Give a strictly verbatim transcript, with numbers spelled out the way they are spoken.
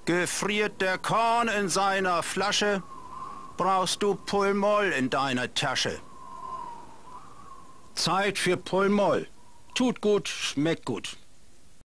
Gefriert der Korn in seiner Flasche, brauchst du Pullmoll in deiner Tasche. Zeit für Pullmoll. Tut gut, schmeckt gut.